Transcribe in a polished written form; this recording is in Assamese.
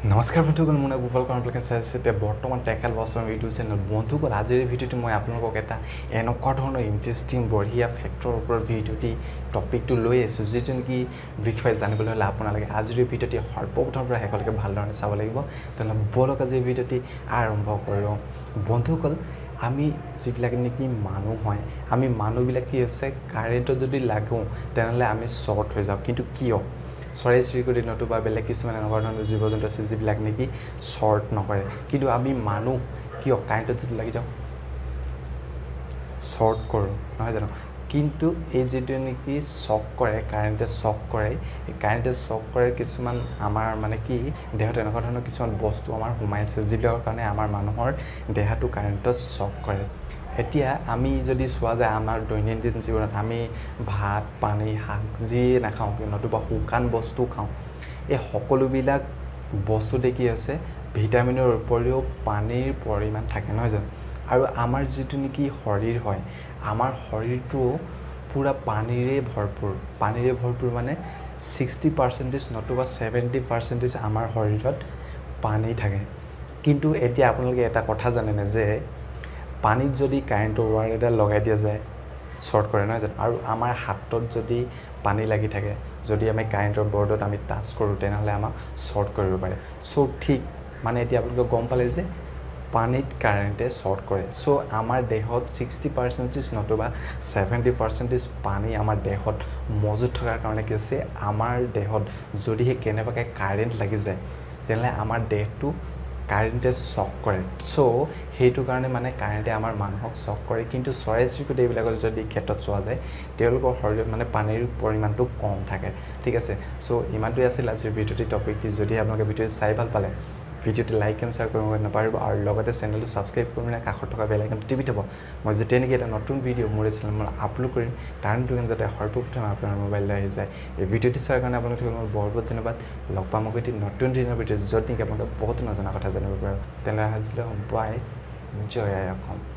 নমস্কাৰ বন্ধুসকল মই গোপাল আপোনালোকে চাইছে বৰ্তমান টেকেল বছৰ ইউটিউব চেনেল বন্ধুসকল আজিৰ ভিডিঅ'টো মই আপোনালোকক এটা এনেকুৱা ধৰণৰ ইণ্টাৰেষ্টিং বঢ়িয়া ফেক্টৰৰ ওপৰত ভিডিঅ'টি টপিকটো লৈ আহিছোঁ যিটো নেকি বিষয়ে জানিবলৈ হ'লে আপোনালোকে আজিৰ ভিডিঅ'টি সৰ্বপ্ৰথমৰ পৰা শেষলৈকে ভালদৰে চাব লাগিব তেনেহ'লে বলক আজিৰ ভিডিঅ'টি আৰম্ভ কৰোঁ বন্ধুসকল আমি যিবিলাক নেকি মানুহ হয় আমি মানুহবিলাক কি হৈছে কাৰেণ্টত যদি লাগো তেনেহ'লে আমি শ্বৰ্ট হৈ যাওঁ কিন্তু কিয় চৰাই চিৰিকটি নতুবা বেলেগ কিছুমান এনেকুৱা ধৰণৰ জীৱ জন্তু আছে যিবিলাক নেকি শ্বৰ্ট নকৰে কিন্তু আমি মানুহ কিয় কাৰেণ্টত যদি লাগি যাওঁ শ্বৰ্ট কৰোঁ নহয় জানো কিন্তু এই যিটো নেকি শ্বক কৰে কাৰেণ্টে শ্বক কৰে এই কাৰেণ্টে শ্বক কৰে কিছুমান আমাৰ মানে কি দেহত এনেকুৱা ধৰণৰ কিছুমান বস্তু আমাৰ সোমাই আছে যিবিলাকৰ কাৰণে আমাৰ মানুহৰ দেহটো কাৰেণ্টত শ্বক কৰে এতিয়া আমি যদি চোৱা যায় আমাৰ দৈনন্দিন জীৱনত আমি ভাত পানী শাক যি নাখাওঁ নতুবা শুকান বস্তু খাওঁ এই সকলোবিলাক বস্তুতে কি আছে ভিটামিনৰ উপৰিও পানীৰ পৰিমাণ থাকে নহয় জানো আৰু আমাৰ যিটো নেকি শৰীৰ হয় আমাৰ শৰীৰটো পুৰা পানীৰে ভৰপূৰ মানে 60% নতুবা 70% আমাৰ শৰীৰত পানী থাকে কিন্তু এতিয়া আপোনালোকে এটা কথা জানেনে যে পানীত যদি কাৰেণ্টৰ ৱায়াৰ এটা লগাই দিয়া যায় শ্বৰ্ট কৰে নহয় জানো আৰু আমাৰ হাতত যদি পানী লাগি থাকে যদি আমি কাৰেণ্টৰ বৰ্ডত আমি টাচ কৰোঁ তেনেহ'লে আমাক শ্বৰ্ট কৰিব পাৰে চ' ঠিক মানে এতিয়া আপোনালোকে গম পালে যে পানীত কাৰেণ্টে শ্বৰ্ট কৰে চ' আমাৰ দেহত 60% নতুবা 70% পানী আমাৰ দেহত মজুত থকাৰ কাৰণে কি হৈছে আমাৰ দেহত যদিহে কেনেবাকৈ কাৰেণ্ট লাগি যায় তেনেহ'লে আমাৰ দেহটো কাৰেণ্টে শ্বক কৰে চ' সেইটো কাৰণে মানে কাৰেণ্টে আমাৰ মানুহক শ্বক কৰে কিন্তু চৰাই চিৰিকটি এইবিলাকৰ যদি ক্ষেত্ৰত চোৱা যায় তেওঁলোকৰ শৰীৰত মানে পানীৰ পৰিমাণটো কম থাকে ঠিক আছে চ' ইমানটোৱে আছিল আজিৰ ভিডিঅ'টি টপিকটি যদি আপোনালোকে ভিডিঅ'টো চাই ভাল পালে ভিডিঅ'টো লাইক এণ্ড শ্বেয়াৰ কৰিব নাপাহৰিব আৰু লগতে চেনেলটো ছাবস্ক্ৰাইব কৰি মানে কাষত থকা বেল আইকনটো টিপি থ'ব মই যেতিয়া নেকি এটা নতুন ভিডিঅ' মোৰ চেনেলত আপলোড কৰিম তাৰ নোটিফিকেশ্যন যাতে সৰ্বপ্ৰথম আপোনাৰ মোবাইললৈ আহি যায় এই ভিডিঅ'টো চোৱাৰ কাৰণে আপোনালোকক মই বহুত বহুত ধন্যবাদ লগ পাম আকৌ এটি নতুন দিনৰ ভিডিঅ' য'ত নেকি আপোনালোকে বহুত নজনা কথা জানিব পাৰিব তেনেহ'লে আজিলৈ বাই জয় আই অসম